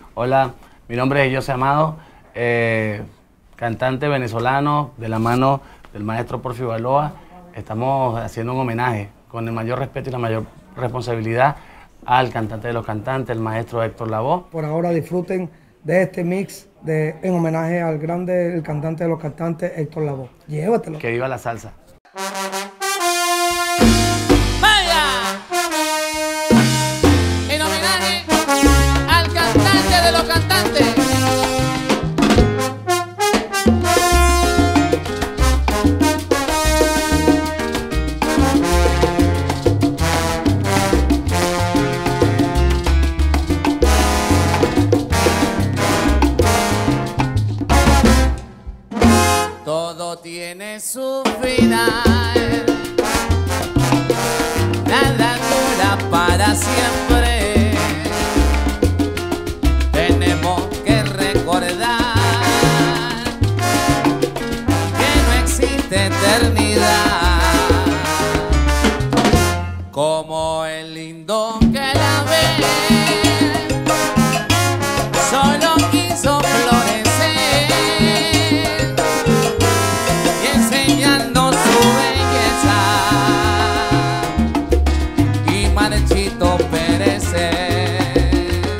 Hola, mi nombre es José Amado, cantante venezolano de la mano del maestro Porfi Baloa. Estamos haciendo un homenaje con el mayor respeto y la mayor responsabilidad al cantante de los cantantes, el maestro Héctor Lavoe. Por ahora disfruten de este mix en homenaje al grande, el cantante de los cantantes, Héctor Lavoe. Llévatelo. Que viva la salsa. En homenaje al cantante de los cantantes. Todo tiene su final, nada dura para siempre. Tenemos que recordar que no existe eternidad, como el lindo que la ve solo quiso florecer y enseñando su belleza y marchito perecer.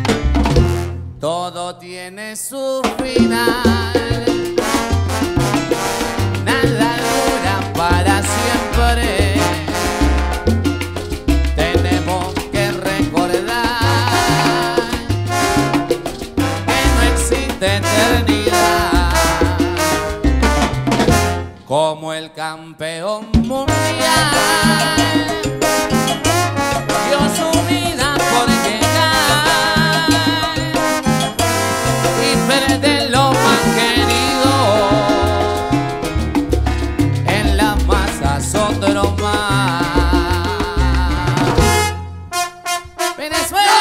Todo tiene su final, nada dura para siempre. Tenemos que recordar que no existe eternidad, como el campeón mundial dio su vida por llegar y perder lo más querido. En las masas otro más. Venezuela.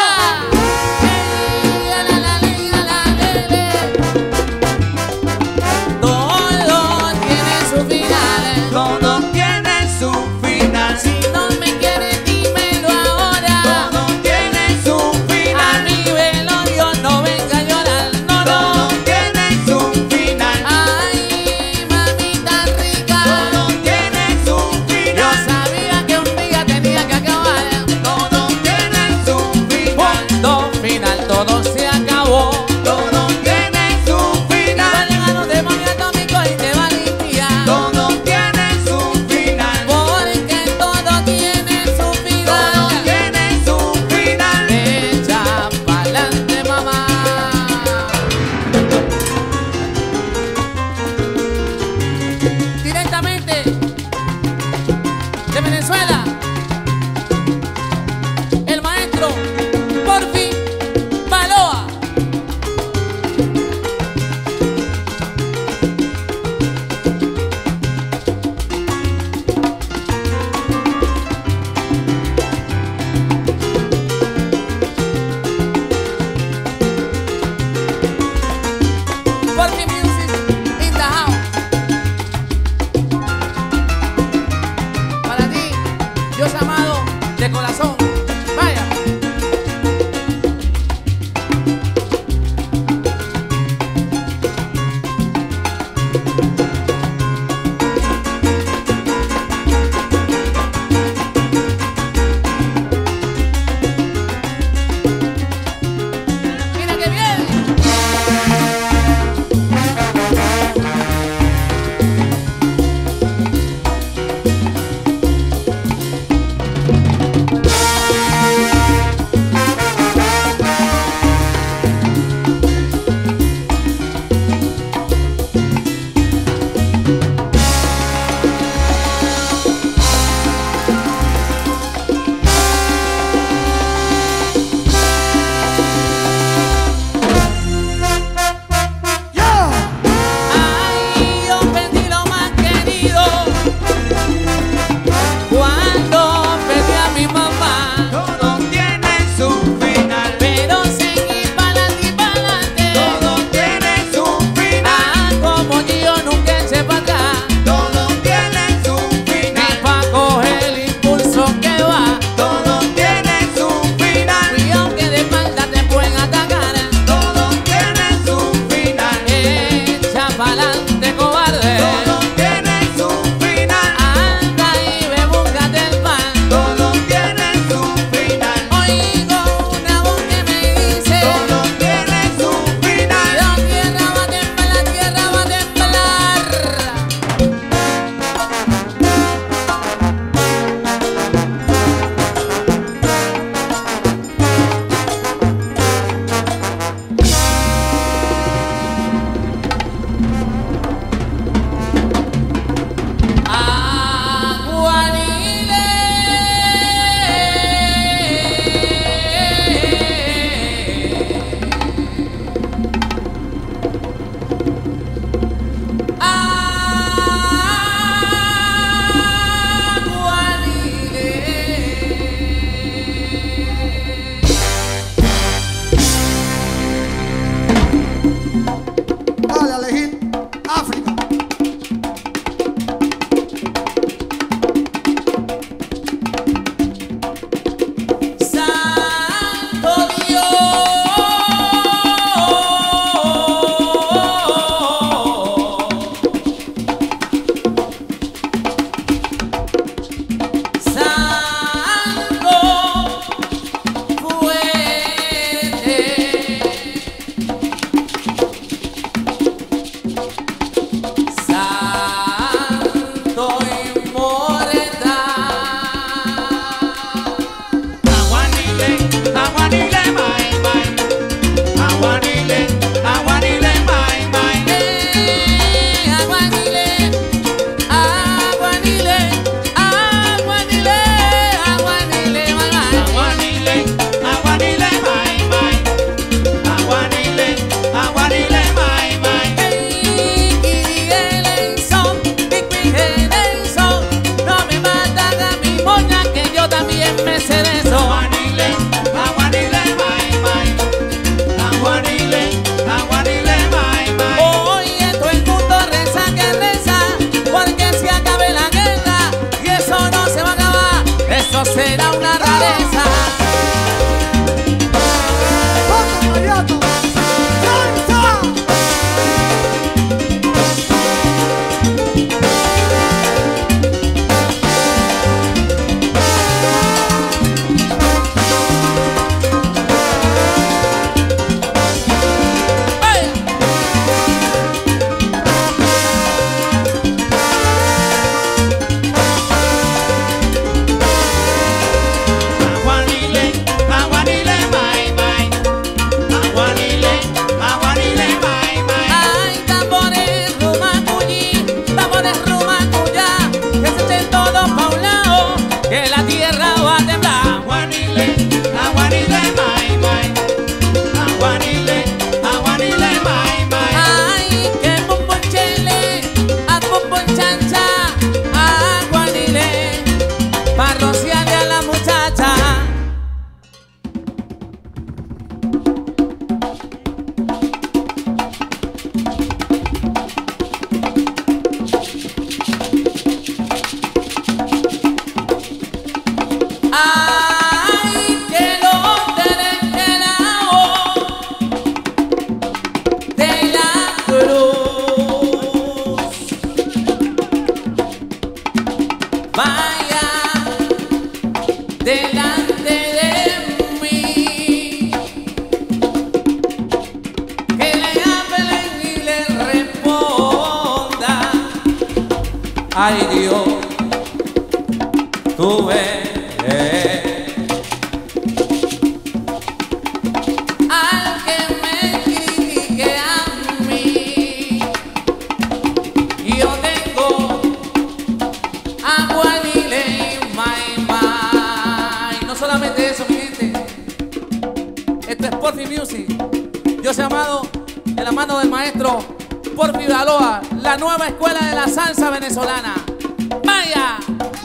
Todo tiene su final. Todo tiene su final. Si no me quieres, dímelo ahora. Todo tiene su A final. mi velorio no venga a llorar, no, Todo no. tiene su final. Ay, mamita rica, Todo tiene su yo final. sabía que un día tenía que acabar. Todo tiene su final. Punto final, todo se acabó. Todo tiene su Va a final. llegar un demonio atómico y te va a limpiar. Todo tiene su final. Porque todo tiene su Todo final. tiene su final. Echa pa'lante, mamá. Directamente de Venezuela, el maestro Porfi Baloa. Ay Dios, tú ves. Al que me critique a mí, yo tengo agua lile, may. No solamente eso, mi gente. Esto es Porfi Music. Yo soy Amado, de la mano del maestro Porfi Baloa, la nueva escuela de la salsa venezolana. ¡Vaya!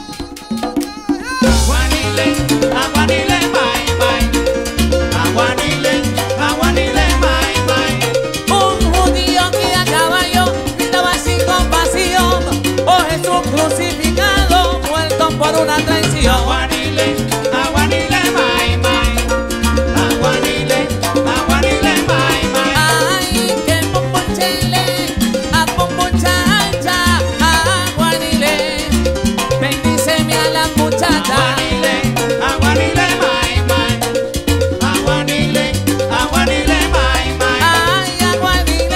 Aguanile, aguanile, mai, mai. Aguanile, aguanile, mai, mai. Un judío que a caballo gritaba sin compasión: oh Jesús crucificado, muerto por una traición. Aguanile, aguanile, mai, mai. Aguanile, aguanile, mai, mai. Ay, que pompochele, a pompochacha, aguanile, bendíceme a la muchacha. Aguanile, aguanile, mai, mai. Aguanile, aguanile, mai, mai. Ay, aguanile,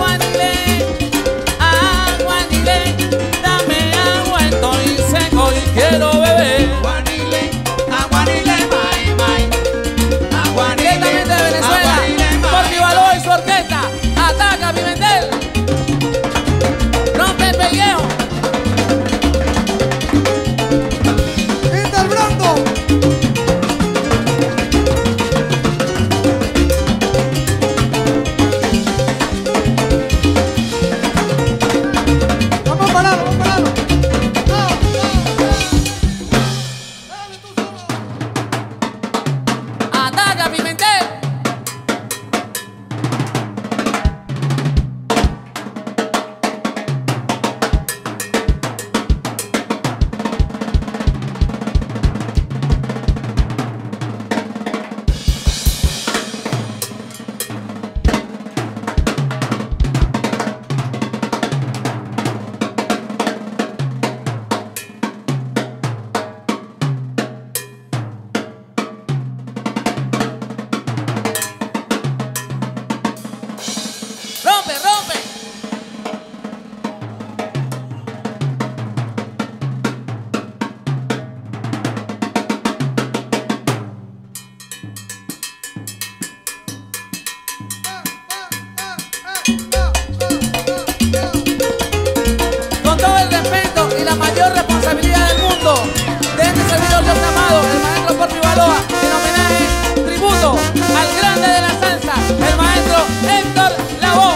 aguanile, dame agua, estoy seco y quiero beber. Aguanile, aguanile, mai, mai. Aguanile, Directamente de Venezuela, aguanile, mai, Porfi Baloa y su orquesta, Ataca Pimentel, rompe el pellejo. Vamos a parar, vamos a parar. Ataca Pimentel. Rompe, rompe. Con todo el respeto y la mayor responsabilidad del mundo, de este servidor Dios amado, el maestro Porfi Baloa, en homenaje, tributo al grande de la salsa, el maestro Héctor Lavoe.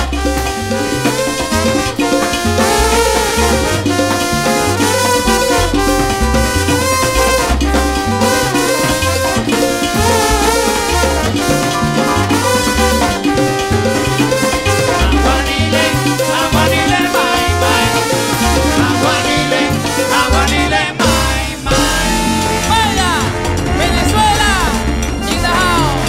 aguanile, aguanile, mai, mai. Aguanile, aguanile, mai, mai. ¡Vaya! ¡Venezuela! ¡In the house!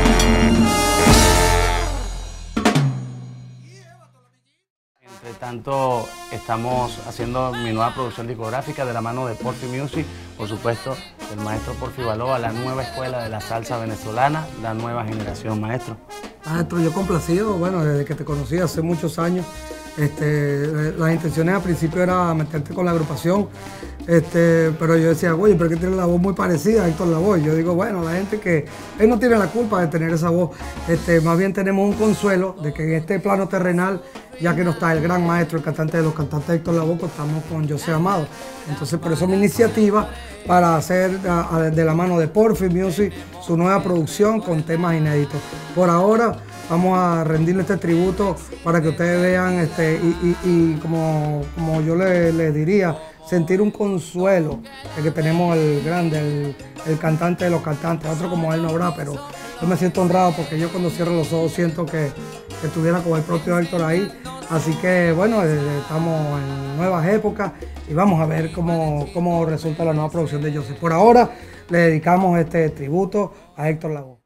Entre tanto, estamos haciendo mi nueva producción discográfica de la mano de Porfi Music, por supuesto, del maestro Porfi Baloa, la nueva escuela de la salsa venezolana, la nueva generación, maestro. Maestro, yo complacido, bueno, desde que te conocí hace muchos años. Las intenciones al principio era meterte con la agrupación, pero yo decía, oye, pero que tiene la voz muy parecida a Héctor Lavoe. Yo digo, bueno, la gente que él no tiene la culpa de tener esa voz, más bien tenemos un consuelo de que en este plano terrenal, ya que no está el gran maestro, el cantante de los cantantes Héctor Lavoe, estamos con Yo Soy Amado. Entonces, por eso mi iniciativa para hacer de la mano de Porfi Music su nueva producción con temas inéditos. Por ahora vamos a rendirle este tributo para que ustedes vean y como yo les diría, sentir un consuelo de que tenemos el grande, el cantante de los cantantes. Otro como él no habrá, pero yo me siento honrado porque yo cuando cierro los ojos siento que estuviera con el propio Héctor ahí. Así que bueno, estamos en nuevas épocas y vamos a ver cómo resulta la nueva producción de Joseph. Por ahora le dedicamos este tributo a Héctor Lavoe.